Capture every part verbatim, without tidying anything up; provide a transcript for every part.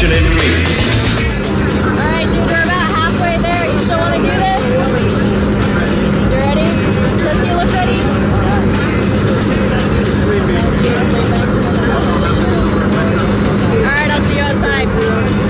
Acceleration in three. Alright, dude, we're about halfway there. You still want to do this? You ready? Does he look ready? Sleeping. Alright, I'll see you outside.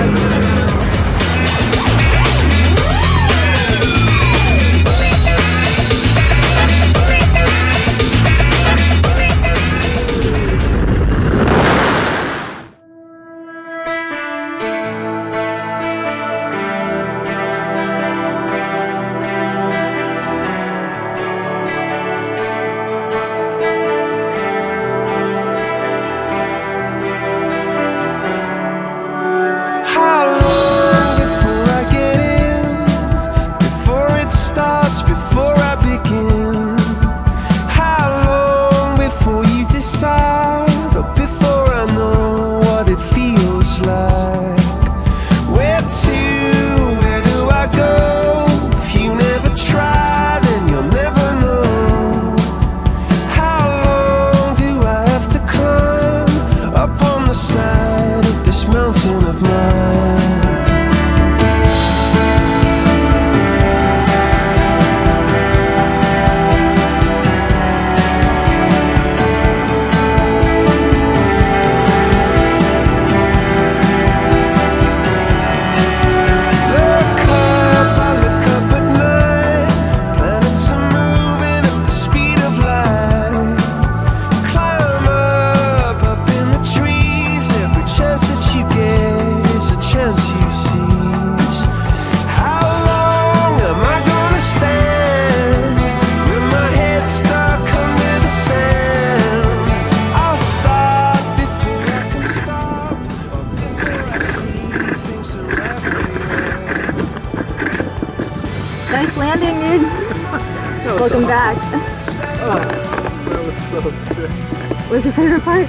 Nice landing, dude. Welcome so back. Oh, that was so sick. What's your favorite part?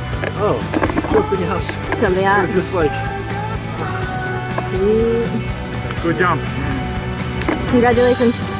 Oh, jumping out. Jumping out. It was just like... Sweet. Good jump. Congratulations.